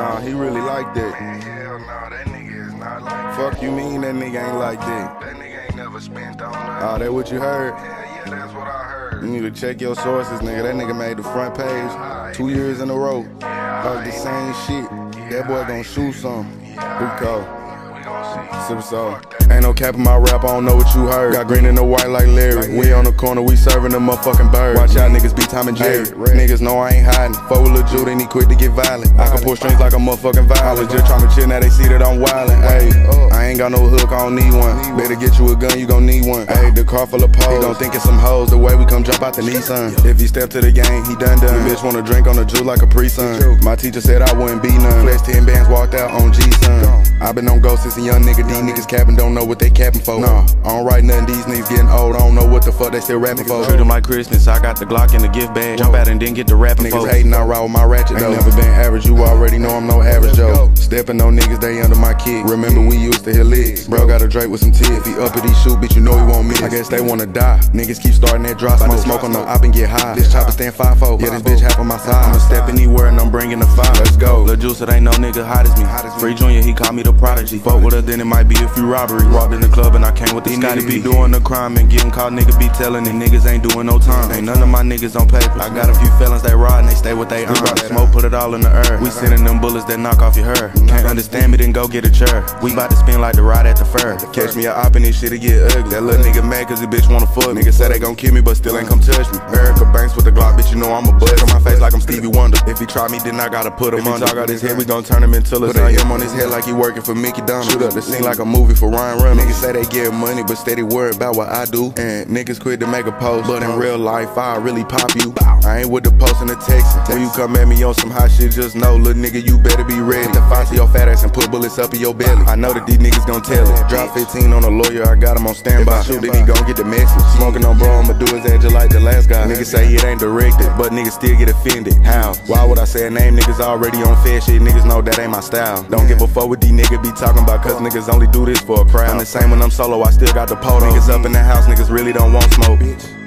Nah, he really like that. Hell no, that nigga is not like that. Fuck you mean that nigga ain't like that? That nigga ain't never spent on nothing. Oh, that what you heard? Yeah, that's what I heard. You need to check your sources, nigga. That nigga made the front page 2 years in a row. Heard the same shit. That boy gon' shoot some. Rico. Super Soul. Ain't no cap in my rap, I don't know what you heard. Got green and the white like Larry. We on the corner, we serving them motherfucking birds. Watch out, niggas be Tom and Jerry. Niggas know I ain't hiding. Fuck with Lil Jude, and he quick to get violent. I can pull strings like a motherfucking violin. Just tryna chill, now they see that I'm wildin'. Ayy, I ain't got no hook, I don't need one. Better get you a gun, you gon' need one. Ayy, the car full of poles. He gon' think it's some hoes, the way we come jump out the Nissan. If he step to the game, he done. Bitch wanna drink on the juice like a pre-sun. My teacher said I wouldn't be none. Flex 10 bands, walked out on G-Sun. I been on go since a young nigga. These niggas capping, don't know what they capping for. Nah, I don't write nothing, these niggas getting old. I don't know what the fuck they still rapping for. Treat them like Christmas, I got the Glock in the gift bag. Jump out and then get the rapping for. Niggas hating, I ride with my ratchet though. Ain't never been average, you already know I'm no average Joe. Stepping on niggas, they under my kick. Remember we used to hit licks. Bro got a Drake with some teeth. If he up at these shoot, bitch, you know he won't miss. I guess they wanna die. Niggas keep starting that drop smoke on the op and get high. This chopper stand 5'4". Yeah, this bitch half on my side. I'ma step anywhere and I'm bringing the fire. Let's go. Lil Juice, it ain't no nigga hot as me. Free Junior, he call me the prodigy. Fuck with her, then it might be a few robberies. Walked in the club and I came with the Scotty be doing the crime and getting caught, nigga be telling it. Niggas ain't doing no time. Ain't none of my niggas on paper. I got a few felons, they ride and they stay with they arms. Smoke, put it all in the air. We sending them bullets that knock off your hair. Can't understand me, then go get a chair. We bout to spin like the ride at the fair. Catch me a op and this shit'll get ugly. That little nigga mad cause the bitch wanna fuck. Niggas say they gon' kill me but still ain't come touch me. Erica Banks with the Glock, bitch, you know I'm a buzz. On my face like I'm Stevie Wonder. If he try me, then I gotta put him under. If he talk out his head, we gon' turn him into a him on his head like he working for Mickey Donald. Shoot up the scene like a movie for Ryan Reynolds. Niggas say they get money but steady worried about what I do. And niggas quit to make a post, but in real life I really pop you. I ain't with the post and the text. When you come at me on some hot shit, just know, little nigga, you better be ready to fight to your fat ass and put bullets up in your belly. I know that these niggas gon' tell it. Drop 15 on a lawyer, I got him on standby. Shoot, then he gon' get the message. Smoking on bro, I'ma do his ass just like the last guy. Niggas say it ain't directed, but niggas still get offended. How? Why would I say a name? Niggas already on fair shit, niggas know that ain't my style. Don't give a fuck what these niggas be talking about, cause niggas only do this for a crowd. I'm the same when I'm solo, I still got the polo. Niggas up in the house, niggas really don't want smoke.